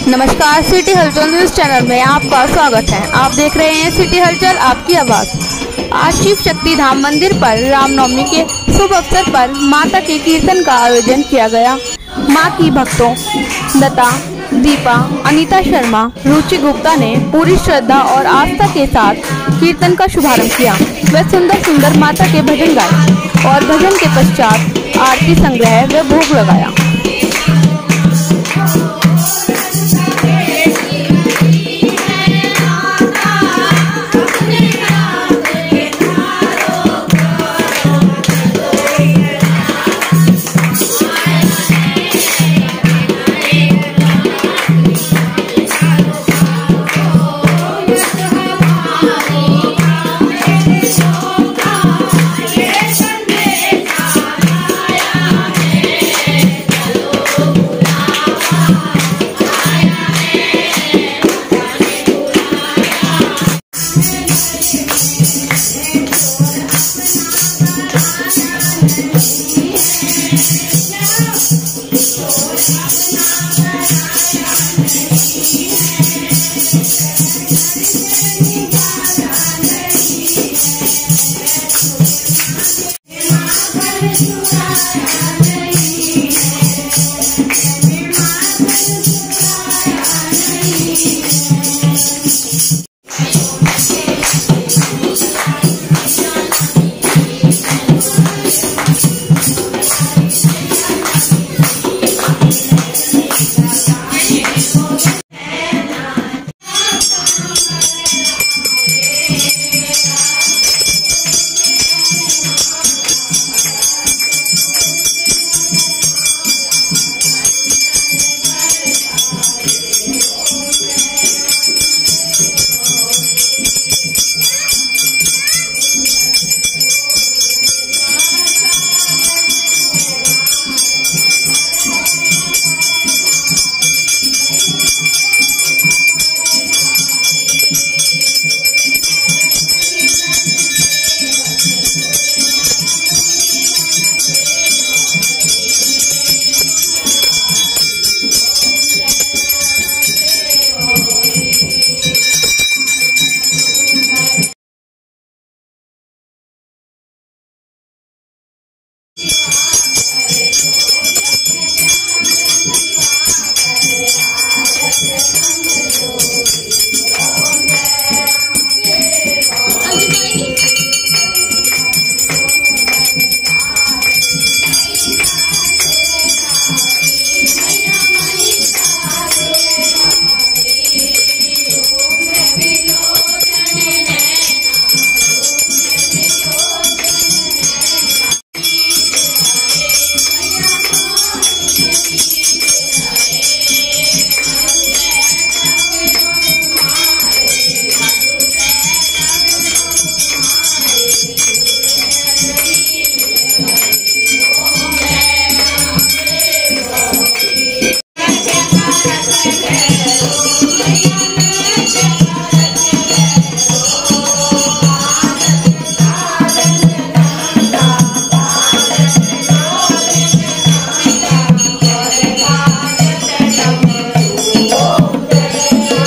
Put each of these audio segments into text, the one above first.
नमस्कार, सिटी हलचल news channel में आपका स्वागत है। आप देख रहे हैं सिटी हलचल, आपकी आवाज। आज शिव शक्ति धाम मंदिर पर रामनवमी के शुभ अवसर पर माता के कीर्तन का आयोजन किया गया। मां की भक्तों लता, दीपा, अनीता शर्मा, रुचि गुप्ता ने पूरी श्रद्धा और आस्था के साथ कीर्तन का शुभारंभ किया। वे सुंदर सुंदर माता के भजन गाए और भजन के पश्चात आरती संग्रह व भोग लगाया।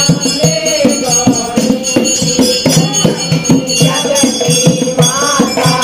माता